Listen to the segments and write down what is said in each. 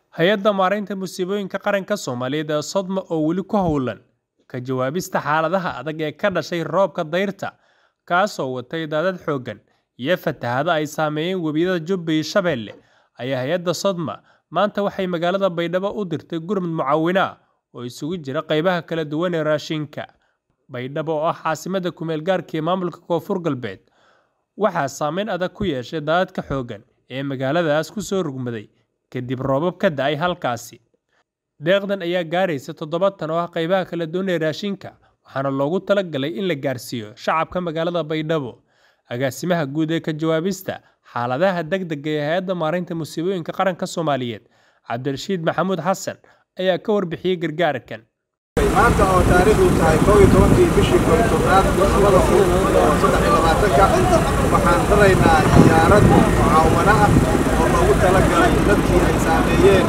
Hay'adda Maareynta Musiibooyinka Qaranka Soomaaliyeed ee Sodma oo weli ku howlan ka jawaabista xaaladaha adag ee ka dhashay roobka dayrta, kaas oo watay daadad xooggan iyo fatahaado ay saameeyeen webiyada Jubba iyo Shabeelle, ayaa hay'adda Sodma maanta waxay magaalada Baydhabo u dirtay gurmad mucaawino ah oo isugu jira qaybaha kala duwan ee raashinka. Baydhabo oo ah caasimadda ku meel gaarka ee maamulka Koonfur Galbeed, waxaa saameyn adag ku yeeshay daadadka xooggan ee magaaladaas ku soo rogmaday kadib roobab ka da'ay halkaasi. Deeqdan ayaa gaaraysa 7 tan oo ah qaybaha kala duwan ee raashinka, waxaana loogu talagalay in la gaarsiiyo shacabka magaalada Baydhabo. Agaasimaha guud ee ka jawaabista xaaladaha degdegga ee Hay'adda Maareynta Musiibooyinka Qaranka Soomaaliyeed, Cabdirashiid Maxamuud Xasan, ayaa ka warbixiyay gargaarkan. maanta oo taariikhdu tahay 11 bishii Koonfurnaad 2023 waxaan daraynaa diyaarad mucaawano ah oo loogu talagalay dadkii ay saameeyeen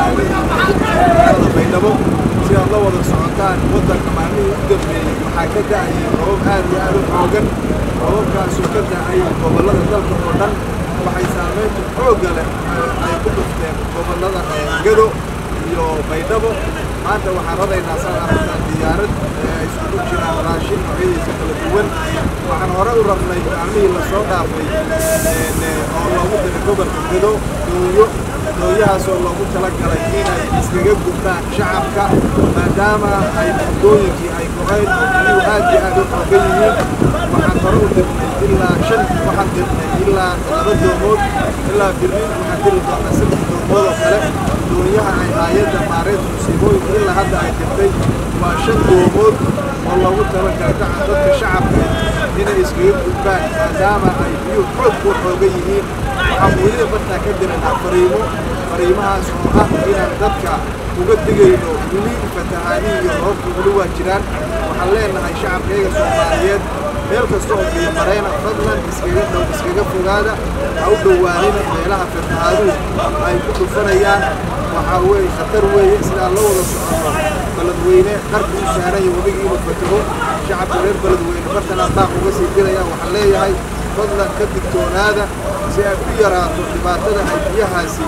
magaalada Baydhabo. Si aad la wada socotaan, waddanka maalmihii u dambeeyey waxaa ka da'ayay roobab aad iyo aad u xooggan. roobabkaasoo ka da'ay gobollada dalka oo dhan, waxay saameynta xoogga leh ay ku dhufteen gobollada Gedo iyo Baydhabo. maanta waxaan radaynaa sanadkan diyaarad isugu jiraan raashin noocyadiisa kala duwan. waxaan hore u rabnay maalmihii la soo dhaafay oo loogu diray gobolka Gedo dooyahaasoo loogu talagalay inay iskaga gudbaan shacabka, maadaama ay waddooyinkii ay go'een oo biyuhu aad iyo aad u xooggan yihiin. waxaan hore u dirnay ilaa 5, waxaan dirnay ilaa 2 doomood, ilaa birri waxaan diri doonaa 3 doomood oo kale. doonyaha ay hay'adda maareynta musiibooyinka ilaa hadda ay dirtay waa 5 doomood oo loogu talagalay dadka shacabka inay iskaga gudbaan, maadaama ay biyuhu xoog ku xooggan yihiin. waxaan weli markaa ka dirnaa fariimahaas oo ah inaan dadka uga digayno weli fatahaadihii iyo roobka weli waa jiraan. waxaan leenahay shacabkayga Soomaaliyeed meel kasta oo biyo marayna fadlan iskaga fogaada, ha u dhowaanina meelaha fatahaaduhu ay ku dhufanayaan. waxaa weeye khatar weeye, sidaa la wada socono Beledweyne qarka u saaran iyo webigii inuu fataho. shacabka reer Beledweyne markanaan daaq uga sii dirayaan. waxaan leeyahay fadlan ka digtoonaada si ay u yaraato dhibaatada ay biyahaasi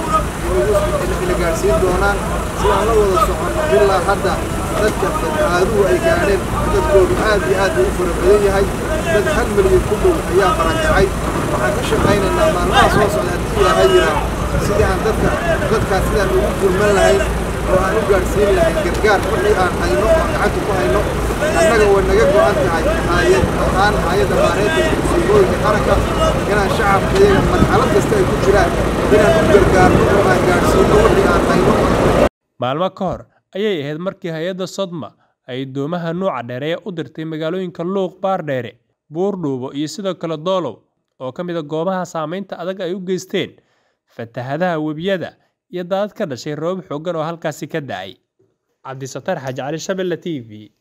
ila gaarsiin doonaan. sidaan la wada socono ilaa hadda dadka fatahaaduhu ay gaadheen dadkoodu aad iyo aad u fara badan yahay. dad 1 milyan ku dhow ayaa barakacay. waxaan ka shaqaynaynaa maalmaha soo socda haddii Ilaahay yiraahdo sidii aan dadkaas sidaan ugu gurman lahayn oo aan u gaarsiin lahayn gargaar wixii aan hayno oo gacanta ku hayno. annaga way naga go'an tahay hay'adda maareynta musiibooyinka qaranka inaan shacabkayaga marxalad kasta ay ku jiraan inaan u gargaarno oo aan gaarsiino wixii aan hayno. Maalmo ka hor ayay ahayd markii hay'adda Sodma ay doomaha nooca dheereeya u dirtay magaalooyinka Luuq, Baardheere, Buurdhuubo iyo sidoo kale Doolow oo ka mid ah goobaha saameynta adag ay u geysteen fatahaadaha webiyada iyo daadad ka dhashay roobab xooggan oo halkaasi ka da'ay. Cabdisatar Xaaji Cali, Shabeelle TV.